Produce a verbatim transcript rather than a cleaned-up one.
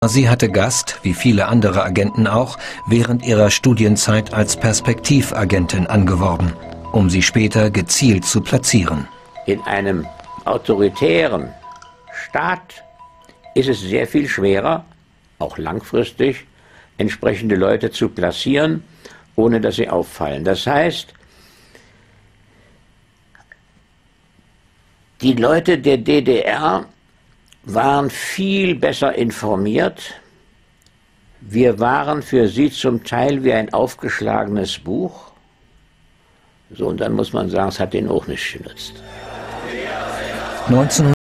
Sie hatte Gast, wie viele andere Agenten auch, während ihrer Studienzeit als Perspektivagentin angeworben, um sie später gezielt zu platzieren. In einem autoritären Staat ist es sehr viel schwerer, auch langfristig, entsprechende Leute zu platzieren, ohne dass sie auffallen. Das heißt, die Leute der D D R waren viel besser informiert. Wir waren für sie zum Teil wie ein aufgeschlagenes Buch. So, und dann muss man sagen, es hat ihnen auch nicht genützt. neunzehnhundertneunundachtzig